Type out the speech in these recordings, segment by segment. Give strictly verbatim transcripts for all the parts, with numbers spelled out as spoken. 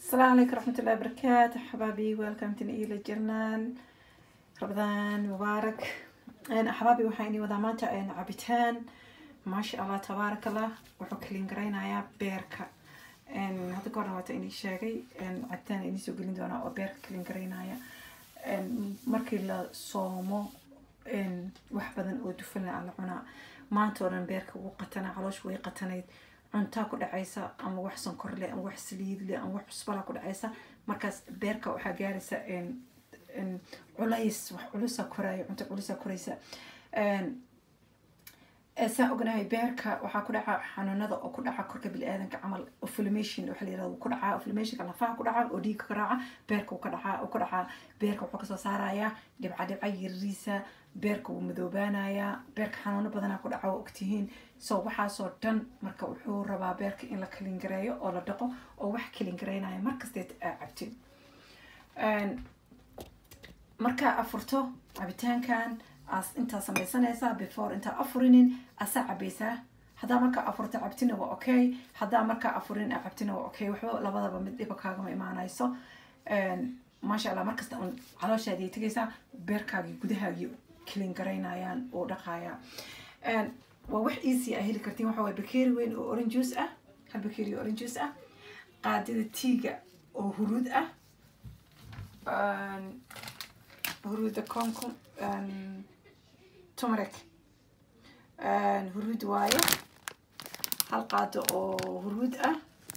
السلام عليكم ورحمة الله وبركاته حبايبي. ويلكم تني إلى جرنان رمضان مبارك. أنا حبايبي وحيني وضامانتا أنا عبيتان ما شاء الله تبارك الله وحكلين قرينا يا بيركا إن هذا قرنا وقت إني شاقي إن عدتان إني سوقلين دونا أو بيركا كلين قرينا يا إن مركي لا صومو إن وحبذن ودفلنا على عنا ما تورن بيركا وقتنا علوش ويقتنيت cuntaa ku dhacaysa ama wax sonkor leh ama wax saliid leh ama wax cusbala ku dhacaysa markaas beerka waxa gaaraysa in in culays wax culusa korayo cunto culusa koraysa een asa ognahay beerka waxa ku dhaca xanuunada oo ku dhaca korka bini'aadanka camal inflammation waxa la yiraahdo ku dhaca inflammation kala faa ku dhaca oo dhiig ka raaca beerka uu ka dhaca oo ku dhaca beerka wuxuu ka soo saaraya dhibca dhibca yariisa beerka uu madoobaanaya beerka xanuuno badan ku dhaca oo ogtihiin soo waxa soo dhan marka wuxuu rabaa beerka in la clean gareeyo oo la dhaqo oo wax clean gareynaya markasta aad cabtin een marka afurto cabitaankan as inta samaysanaysa before inta afurinin asa cabaysa hadaa marka afurta cabtina waa okay hadaa marka afurin cabtina waa okay waxba labadaba mid dhiba kaaga ma imaanayso een ma sha Allah markasta on calooshaadii tagaysa beerkaagi gudahaagi clean gareynayaan oo dhaqaya een waa wax easy ah heli kartiin waxa way bakeeri weyn oo orange juice ah hal bakeeri oo orange juice ah qaadida tiiga oo huruud ah een huruuda konkom een turmeric een huruud waaye hal qaado oo huruud ah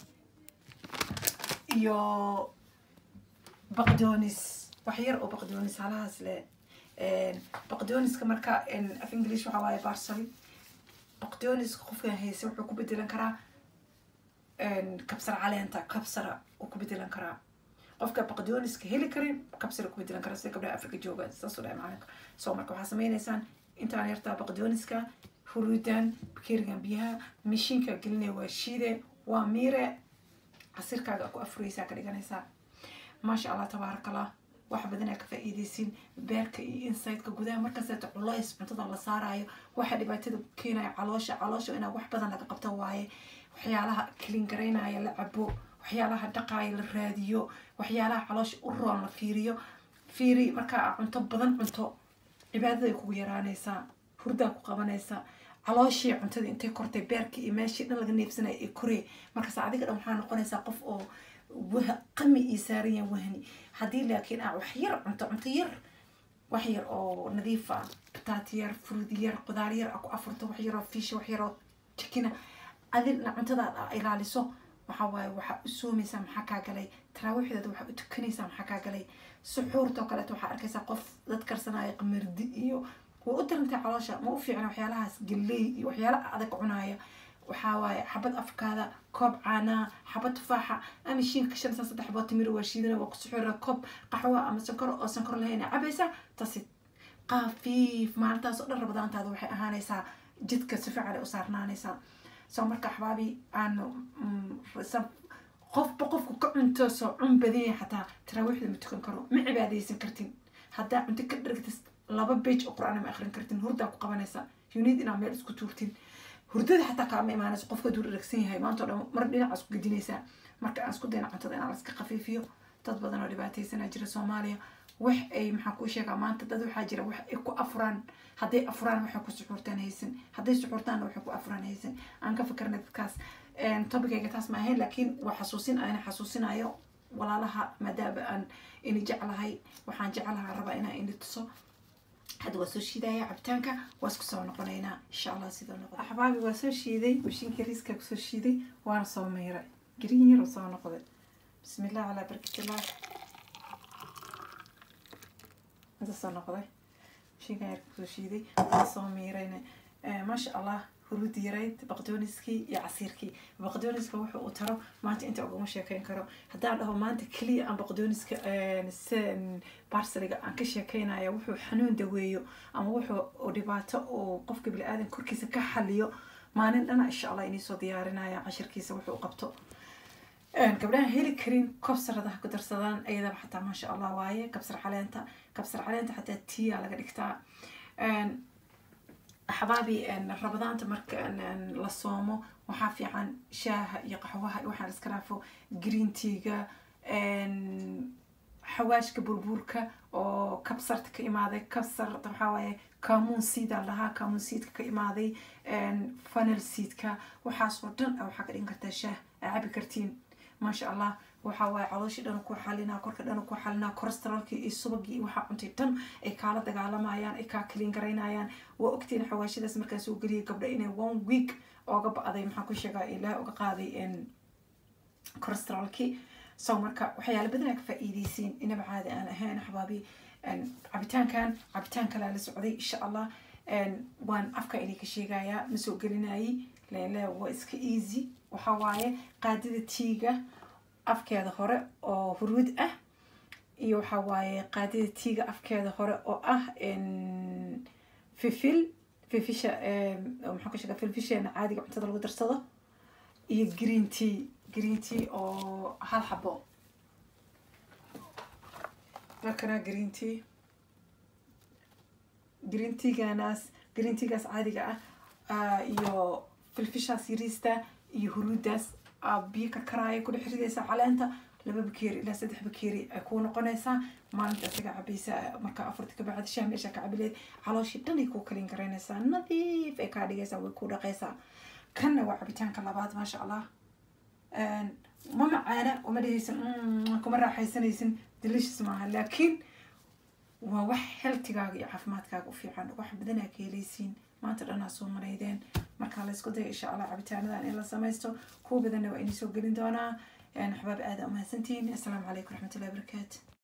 iyo baqdoonis wax yar oo baqdoonis halaas leh een baqdooniska marka in af English waxa waaye parsley baqdoonis qofka haysa wuxuu ku bedelan karaa een kabsar caleenta kabsara uu ku bedelan karaa qofka baqdooniska heli karin kabsara ku bedelan karaa sida gabdhaha Afrika jooga saasoo dhay macnaheedu soo marka waxa sameeynaysan inta yarta baqdooniska huruudan bakeerigan biyaha mishiinka gelinay waa shiide waa miire casirkaaga ku afuraysa ka dhiganaysa ma sha Allah tabarakallah wax badan ay ka faa'iideysin beerka iyo inside-ka gudaha marka saata culays cuntada la saarayo waxa dhibaatada keenaya caloosha caloosha ina wax badan laga qabto waaye waxyaalaha clean gareynaya la cabo waxyaalaha dhaqaaya la raadiyo waxyaalaha caloosha u roon la fiiriyo fiiri marka cunto badan cunto cibaadada kugu yaraanaysa hurda ku qabanaysa calooshii cuntada intay kortay beerka iyo meeshii dhan laga neefsanay ee korey marka saacadiga dhan waxaa noqonaysa qof oo qami isaariyan wahni hadii laakiin ah wax yar cunto cunto yar wax yar oo nadiif ah bataati yar fruit yar qudaar yar ku afurto wax yar oo fish wax yar oo chicken adina cuntada ilaaliso waxa waaye waxa u soomaysa maxaa ka galay taraawixda waxa u tukanaysa maxaa ka galay suxuurto kale waxa arkaysa qof dad karsanaya qamardi iyo oo u daranta caloosha ma u fiicna waxyaalahaas galay iyo waxyaalaha adag cunaya waxa waaye xabad afkaada koob caana xabad tufaaxa ama shiinka shan saddex xabad timir waa shiidana waa ku suxura koob qaxwo ama sonkor oo sonkor lahayn cabaysa taasi qafiif maalintaas oo dhan rabadaantaada waxay ahaanaysaa jidka si fiican u saarnaanaysa soo marka xabaabi aan qof qofku ka cunto soo cun badiyay xataa taraawixda ma tukan karo ma cibaadeysan kartin hadaa cunto ka dhigtay laba page oo quraan ma akhrin kartin hurda ku qabanaysa you need ina meel isku tuurtin hurdada xataa ka ma imaanayso qofka duu dhagsan yahay maanta dhan mar dhinac isku gidinaysa marka aan isku dayna cuntada in aan iska qafiifiyo dad badan oo dhibaataysan jira Soomaaliya wax ay maxaa ku sheegaa maanta dad waxa jira wax ay ku afuraan haday afuraan waxa ku suxurtaan haysan haday suxurtaan waxa ku afuraan haysan aan ka fikirnay dadkaas een topic-ga taas ma ahayn laakiin waa xasuusin aan xasuusinayo walaalaha maadaaba aan in jeclahay waxaan jeclahay raba inaan in tuso هذا وسوشي ده عبتانك واسكسون قنينا إن شاء الله سيدا نقول أحبابي وسوشي ده وشين كريسك وسوشي ده وأنا صوميرة جرينير وصون قبل بسم الله على بركة الله هذا صون قبل وشين كريسك وسوشي ده وأنا صوميرة آه ما شاء الله هرود يريد بقدونسكي يا عصيركي بقدونسك وحو أترى ما أنت أنت أقوم شاكين كرو هذا له ما أنت كلي عن بقدونسك آه نسان بارسلك عن كشاكين يا وحو حنون دويو أما وحو ودبعته وقف قبل آذن كركيس كحليو ما نن أنا إن شاء الله إني صو ديارنا يا عشر كيس وحو قبته آه قبلها هيلي كريم كبسر ده قدر صدان أيضا حتى ما شاء الله وايه كبسر على أنت كبسر على أنت حتى تي على قدكتا آه حبابي ان رمضان تمرك ان للصومو وحافي عن شاه يقحوها وحنا نسكرافو جرين تيغا حواش كبربوركا أو كبسرت كإمادة كبسر طبعا كامون سيد لها كامون سيد كإمادة فانل سيد كا وحاس ودن أو حق إن كرتشه عبي كرتين ما شاء الله وحاوي علوش دانو كو حالنا كورك دانو كو حالنا كوليسترولكي iyo subagii waxa cuntay tan ay kala dagaalamayaan ay ka clean gareynayaan waa ogtiin xawaashidaas markaas uu galiyay gabdha inay one week ooga baaday maxaa ku sheegaa ilaa uga qaaday in كوليسترولكي سو مركا وحياة بدنا كفائديسين إن بعد أنا هنا حبابي أن عبتان كان عبتان كلا لسعودي إن شاء الله أن وان أفكا إليك شيء جاية مسوق لناي لا لا وإسك إيزي وحواية قادة تيجا أفكا هذا خرا أو فرود أه يو حواية قادة تيجا أفكا هذا خرا أو أه إن في فيل في فيشة أو محكوش في الفيشة أنا عادي قاعد تضرب درصده يجرين تي جرين تي أو هالحبو لكنا جرين تي جرين تي جاناس جرين تي جاس عادي جا يو في الفيشة سيريستا يهرودس بيك كراي كل حريدة على أنت لما بكيري لا سدح بكيري أكون قنيسة ما أنت تجا عبيسة مركا أفرتك بعد شام إيش كعبلي على شيء تاني كوكلين كرينسا نظيف إكادي جالسة ويكون قيسة كنا وعبيتان كلابات ما شاء الله ما معانا وما ديسن كم راح يسنيسن دليش اسمها لكن ووح هلتقاقي عفماتكاق وفي عنه وح بدنا كيليسين ما ترى أنا صوم مريدين مركا الله يسكت إن شاء الله عبيتان ذا إلا سمايستو كو بدنا وإني سوق لين دونا يعني حباب آدم ما سنتين السلام عليكم ورحمة الله وبركاته.